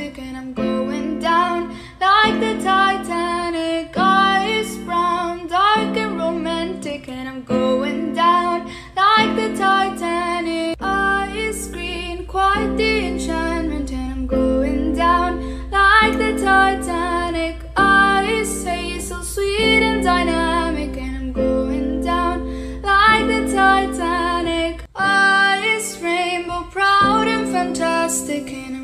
fantastic, and I'm going down like the Titanic. Ice brown, dark and romantic, and I'm going down like the Titanic. Ice green, quite the enchantment, and I'm going down like the Titanic. Ice haze, so sweet and dynamic, and I'm going down like the Titanic. Ice rainbow, proud and fantastic, and